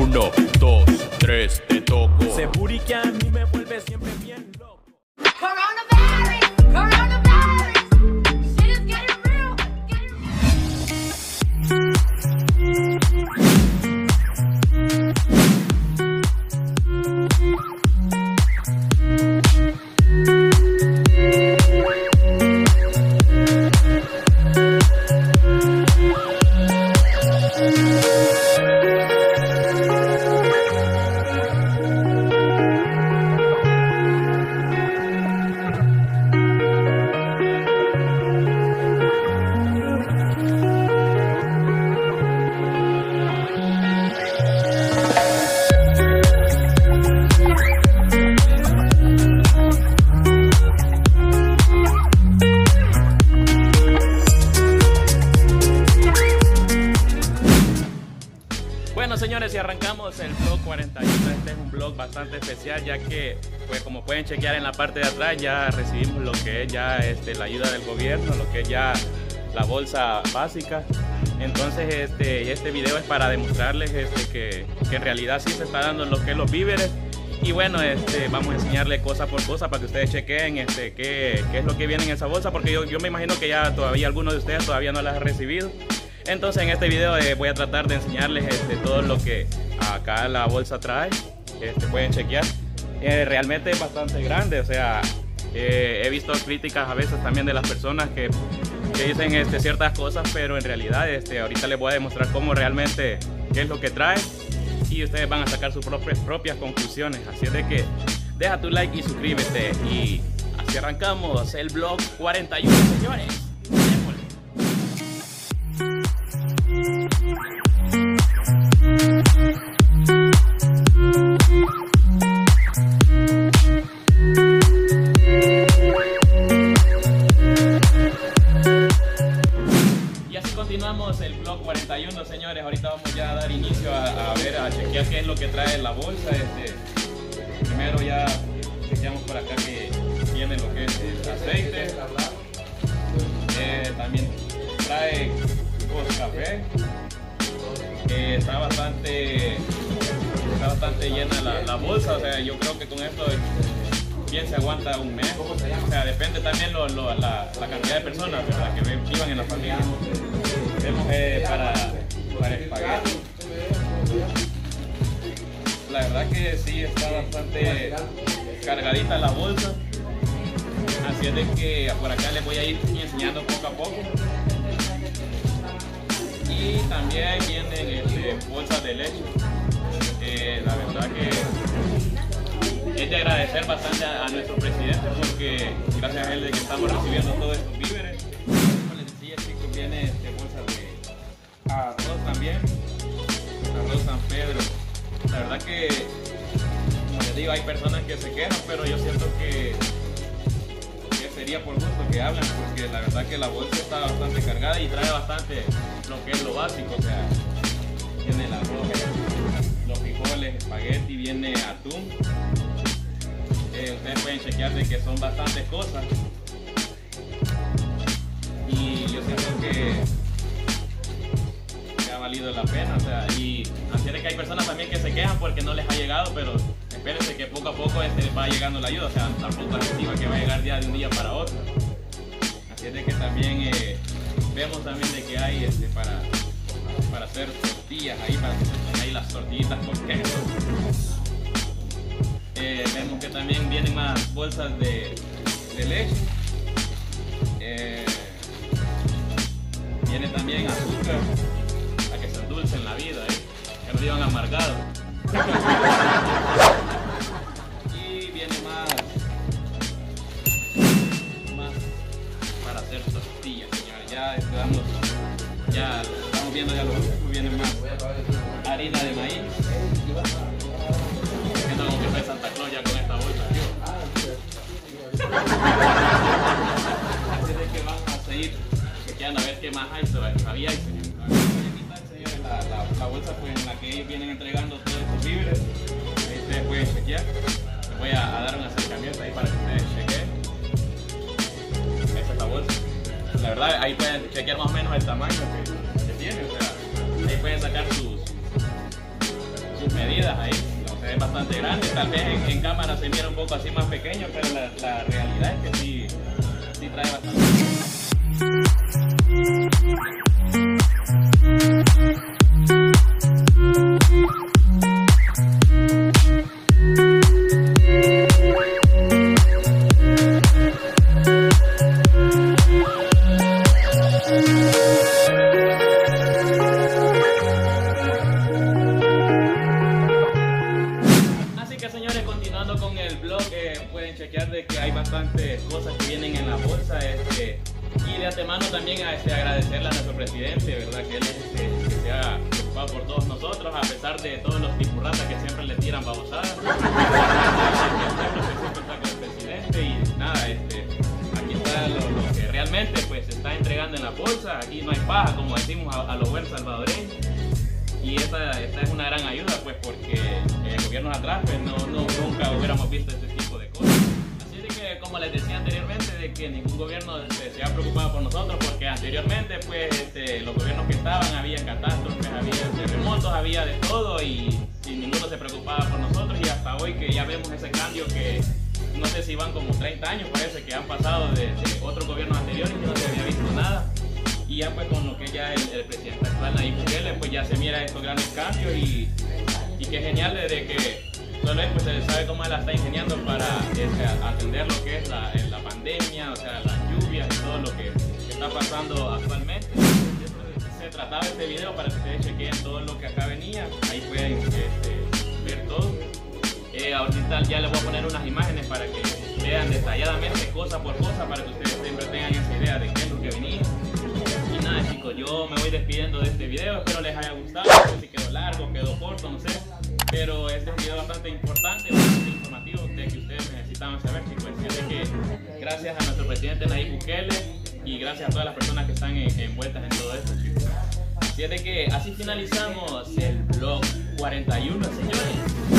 1, 2, 3, te toco. Seguro que a mí me vuelve siempre bien loco. Coronavirus, coronavirus, shit is getting real, Bueno, señores, y arrancamos el vlog 41. Este es un vlog bastante especial, ya que, pues, como pueden chequear en la parte de atrás, ya recibimos lo que es ya la ayuda del gobierno, lo que es ya la bolsa básica. Entonces este video es para demostrarles que en realidad sí se está dando lo que es los víveres. Y bueno, vamos a enseñarles cosa por cosa para que ustedes chequen qué es lo que viene en esa bolsa, porque yo me imagino que ya todavía algunos de ustedes todavía no las han recibido. Entonces en este video voy a tratar de enseñarles todo lo que acá la bolsa trae. Pueden chequear. Realmente es bastante grande, o sea, he visto críticas a veces también de las personas que dicen ciertas cosas, pero en realidad ahorita les voy a demostrar cómo realmente qué es lo que trae y ustedes van a sacar sus propias conclusiones. Así es de que deja tu like y suscríbete, y así arrancamos el vlog 41, señores. Continuamos el vlog 41, señores. Ahorita vamos ya a dar inicio a chequear qué es lo que trae la bolsa. Primero ya chequeamos por acá que tiene lo que es el aceite. También trae café. Está bastante llena la bolsa, o sea, yo creo que con esto bien se aguanta un mes. O sea, depende también la cantidad de personas, ¿verdad?, que vivan en la familia. Tenemos para espagueti. La verdad que sí está bastante cargadita la bolsa. Así es de que por acá les voy a ir enseñando poco a poco. Y también vienen bolsas de leche. La verdad que es de agradecer bastante a nuestro presidente, porque gracias a él de que estamos recibiendo todos estos víveres. Como les decía, chicos, viene bolsa de arroz también, arroz San Pedro. La verdad que, como les digo, hay personas que se quejan, pero yo siento que sería por gusto que hablen, porque la verdad que la bolsa está bastante cargada y trae bastante lo que es lo básico. O sea, viene el arroz, los frijoles, espagueti, viene atún. Ustedes pueden chequear de que son bastantes cosas, y yo siento que ha valido la pena. O sea, y así es que hay personas también que se quejan porque no les ha llegado, pero espérense que poco a poco va llegando la ayuda. O sea, tampoco es estima que va a llegar ya de un día para otro. Así es de que también vemos también de que hay para hacer tortillas ahí, para que se hagan ahí las tortillitas con queso. Vemos que también vienen más bolsas de leche. Viene también azúcar, para que se endulcen la vida, que no vivan amargados. Y viene más para hacer tortillas, señores. Ya estamos viendo ya lo último. Viene más harina de maíz. Como que fue Santa Claus ya con esta bolsa, tío. Así de que vamos a seguir chequeando a ver qué más hay todavía, señores. La bolsa pues, en la que ellos vienen entregando todos estos víveres. Ahí ustedes pueden chequear. Les voy a dar un acercamiento ahí para que ustedes chequen. Esta es la bolsa. La verdad, ahí pueden chequear más o menos el tamaño que tiene. O sea, ahí pueden sacar sus avenidas ahí. Entonces es bastante grande, tal vez en cámara se mira un poco así más pequeño, pero la realidad es que sí trae bastante. Señores, continuando con el blog, pueden chequear de que hay bastantes cosas que vienen en la bolsa, y de antemano también agradecerle a nuestro presidente, ¿verdad? Que él que se ha preocupado por todos nosotros, a pesar de todos los tipurratas que siempre le tiran babosadas. Siempre está con el presidente y nada, aquí está lo que realmente pues se está entregando en la bolsa. Aquí no hay paja, como decimos a los buenos salvadoreños. Y esta es una gran ayuda, pues, porque gobiernos atrás pues, nunca hubiéramos visto este tipo de cosas. Así de que, como les decía anteriormente, de que ningún gobierno se ha preocupado por nosotros, porque anteriormente pues, los gobiernos que estaban, había catástrofes, había terremotos, había de todo, y ninguno se preocupaba por nosotros. Y hasta hoy que ya vemos ese cambio que no sé si van como 30 años, parece que han pasado de otros gobiernos anteriores y no se había visto nada. Y ya pues con lo que ya el presidente actual Nayib Bukele, pues ya se mira estos grandes cambios y qué genial de que solo él pues se sabe cómo él la está ingeniando para atender lo que es la pandemia, o sea, las lluvias y todo lo que está pasando actualmente. Se trataba este video para que ustedes chequen todo lo que acá venía, ahí pueden ver todo. Ahorita ya les voy a poner unas imágenes para que vean detalladamente cosa por cosa, para que ustedes siempre tengan esa idea de qué es lo que venía. Y nada, chicos, yo me voy despidiendo de este video, espero les haya gustado. No sé si quedó largo, quedó corto, no sé, pero este es un video bastante importante, bastante informativo de que ustedes necesitaban saber, chicos. Así que gracias a nuestro presidente Nayib Bukele y gracias a todas las personas que están envueltas en todo esto, chicos. Así es de que así finalizamos el vlog 41, señores.